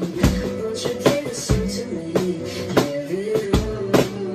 Won't you give it straight to me? Give it all.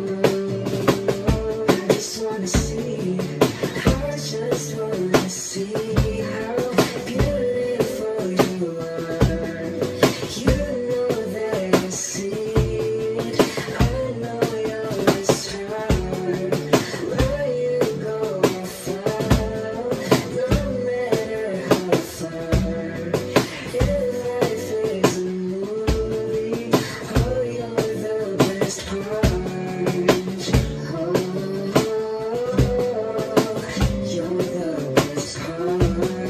I just wanna see. I just wanna see how beautiful you are. You know that I see it. I know you're a star. Where you go, I'll follow. No matter how far. If life is a movie, oh, you're the best part. Oh, you're the best part.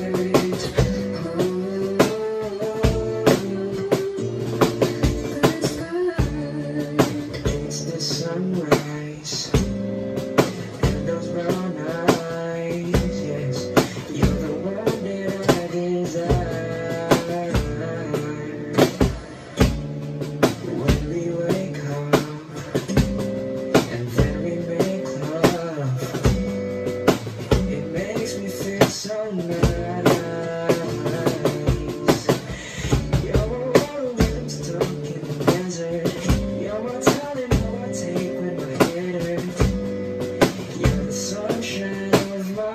It's the sunrise and those brown eyes, yes. You're the one that I desire. When we wake up and then we make love, it makes me feel so nice. You're my water when I'm stuck in the desert. You're my talent, how I take when my head hurts. You're the sunshine of my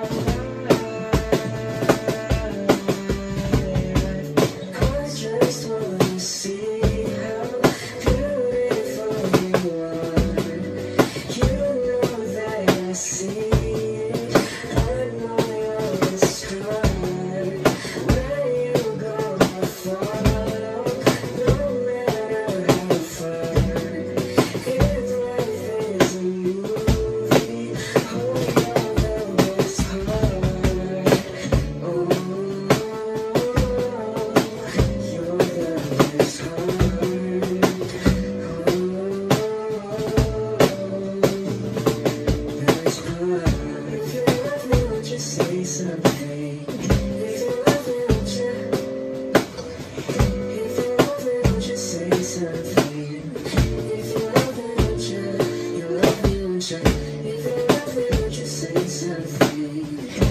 life. I just wanna see how beautiful you are. You know that I see it. I know you're a star. Where you go, I'll follow. No matter how far. If life is a movie, oh, you're the best part. Oh, you're the best part. Best part. If you love me, won't you say something? If you love me, won't you? If you love me, won't you say something? If you love me, won't you? You love me, won't you? If you love me, won't you say something?